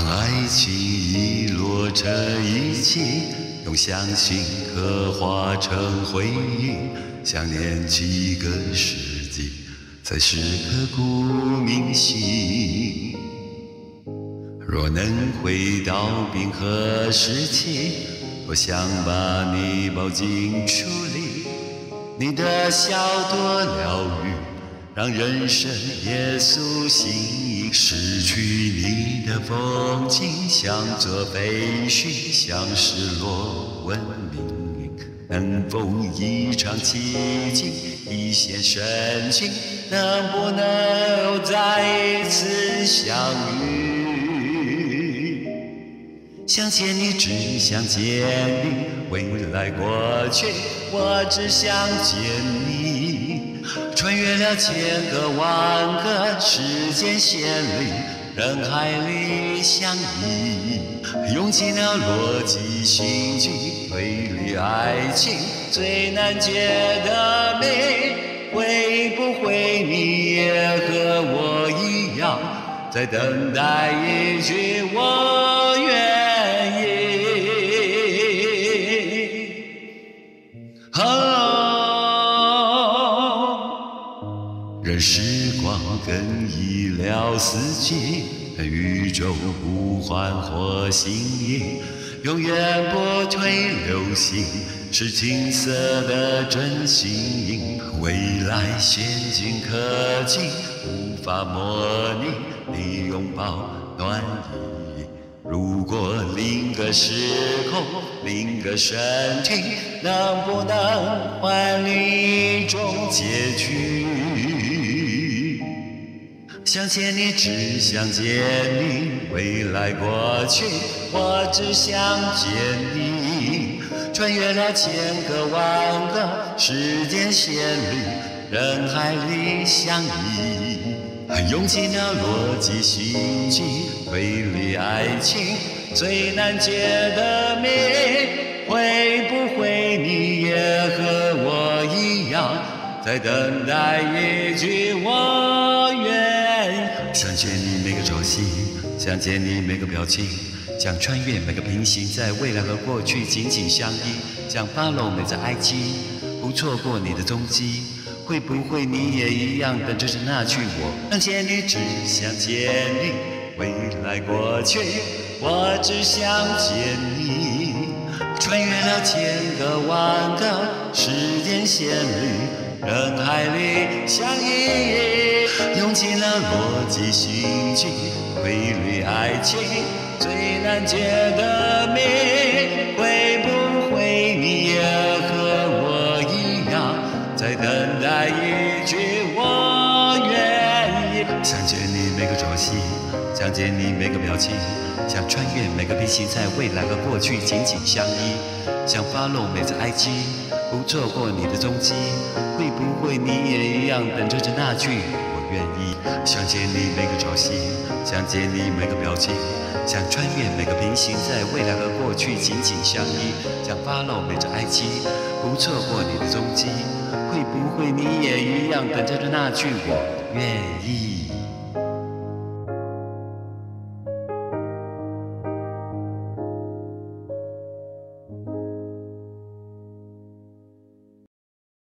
爱情遗落这一切，用相信刻画成回忆。想念几个世纪，才是刻骨铭心。若能回到冰河时期，我想把你抱进处里，你的笑多疗愈，让人生也苏醒。失去你的风景，像座废墟，像失落文明。能否一场奇迹，一线深情，能不能再一次相遇？想见你，只想见你，未来过去，我只想见你。穿越了千个万个时间线里，人海里相依，用尽了逻辑心机，推理爱情最难解的谜。会不会你也和我一样，在等待一句我愿意？任时光更已了四季，宇宙不换或新意，永远不退流星，是青涩的真心。未来先进科技无法模拟你拥抱暖意。如果另个时空，另个身体，能不能换另一种结局？想见你，只想见你，未来过去，我只想见你。穿越了千个万个时间线里，人海里相依，用尽了逻辑心机，推理爱情最难解的谜。会不会你也和我一样，在等待一句我愿意？想见你每个朝夕，想见你每个表情，想穿越每个平行，在未来和过去紧紧相依，想 follow 每个 IG， 不错过你的踪迹。会不会你也一样等着那句我想见你，只想见你，未来过去，我只想见你。穿越了千个万个时间线里，人海里相依，用尽了逻辑心机，推理爱情最难解的谜。会不会你也和我一样，在等待一句我愿意？想见你每个朝夕，想见你每个表情，想穿越每个平行，在未来和过去紧紧相依，想 follow 每次 IG， 不错过你的踪迹。会不会你也一样等着那句我愿意？想见你每个朝夕，想见你每个表情，想穿越每个平行，在未来和过去紧紧相依，想 follow 每次 IG， 不错过你的踪迹。会不会你也一样等着那句我愿意？